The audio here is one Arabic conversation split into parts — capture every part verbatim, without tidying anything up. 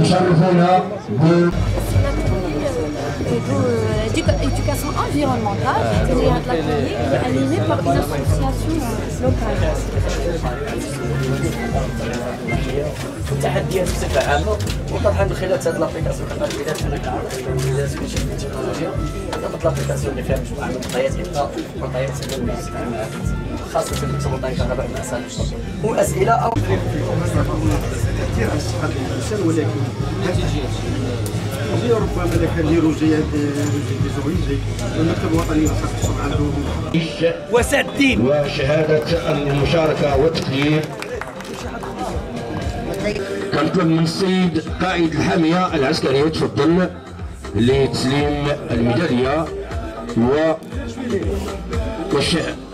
يشرفونا ب d'éducation environnementale. C'est l'atelier est animé par une association locale. التحديات بصفه عامه وطرحها من خلال هذه الابليكاسيون كما قلت لك التكنولوجيا كتطلب الابليكاسيون اللي فيها مجموعه من المعطيات حتى معطيات خاصه بالتوطين الكهرباء من اساليب الشرط واسئله او كثير على الصحه الانسان ولكن ربما اذا كان نديروا جهات ديزوريزي المكتب الوطني للصحه الشرع عنده وسدين وشهاده المشاركه والتقدير. كنطلب من السيد قائد الحاميه العسكريه تفضل لتسليم الميداليه و والشعر.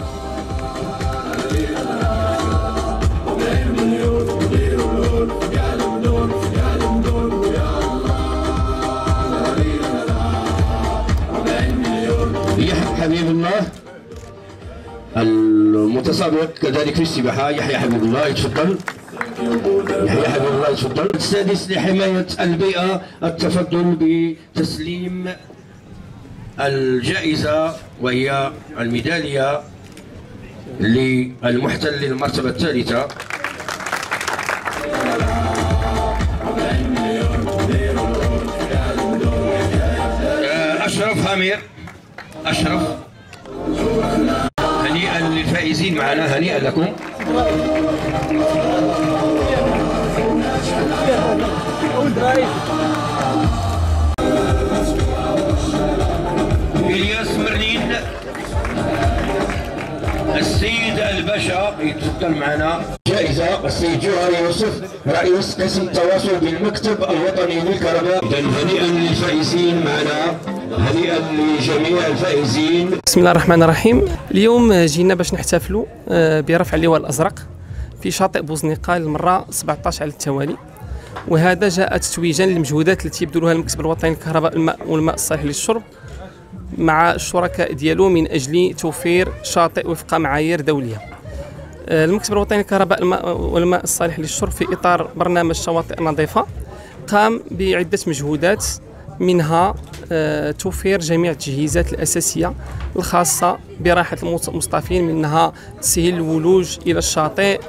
يحيى حبيب الله المتسابق كذلك في السباحه. يحيى حبيب الله يتفضل. يحيى حبيب الله يتفضل. السادس لحمايه البيئه التفضل بتسليم الجائزه وهي الميداليه للمحتل للمرتبه الثالثه. أشرف هامير. أشرف هنيئا للفائزين معنا، هنيئا لكم. إلياس مرنين. السيد الباشا يتفضل معنا. جائزة السيد جوهري يوسف رئيس قسم التواصل بالمكتب الوطني للكهرباء. إذا هنيئا للفائزين معنا، هنيئا لجميع الفائزين. بسم الله الرحمن الرحيم. اليوم جينا باش نحتفلوا برفع اللواء الازرق في شاطئ بوزنيقه للمره سبعطاش على التوالي، وهذا جاء تتويجا للمجهودات التي يبذلها المكتب الوطني للكهرباء الماء والماء الصالح للشرب مع الشركاء ديالو من اجل توفير شاطئ وفق معايير دوليه. المكتب الوطني للكهرباء الماء والماء الصالح للشرب في اطار برنامج شواطئ نظيفه قام بعده مجهودات، منها توفير جميع التجهيزات الأساسية الخاصة براحة المصطفين، منها تسهيل الولوج إلى الشاطئ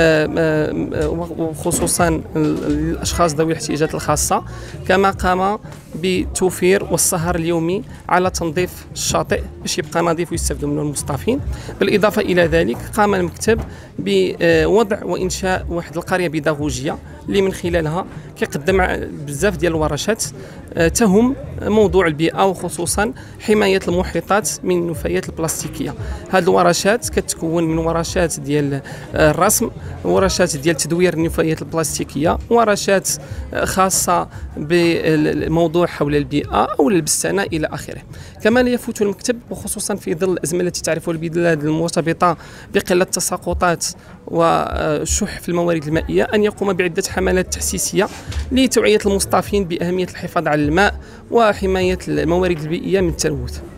وخصوصا الأشخاص ذوي الاحتياجات الخاصة، كما قام بتوفير والسهر اليومي على تنظيف الشاطئ باش يبقى نظيف ويستفدوا منه المصطفين. بالإضافة إلى ذلك قام المكتب بوضع وإنشاء واحد القرية بيداغوجية اللي من خلالها كيقدم بزاف ديال الورشات تهم موضوع البيئة وخصوصا حماية المحيطات من النفايات البلاستيكية. هذه الورشات كتكون من ورشات ديال الرسم، ورشات ديال تدوير النفايات البلاستيكية، ورشات خاصة بالموضوع حول البيئة أو البستانة إلى آخره. كما لا يفوت المكتب وخصوصا في ظل الأزمة التي تعرفها البلاد المرتبطة بقلة التساقطات والشح في الموارد المائية أن يقوم بعدة حملات تحسيسية لتوعية المصطفين بأهمية الحفاظ على الماء وحماية الموارد البيئية من التلوث.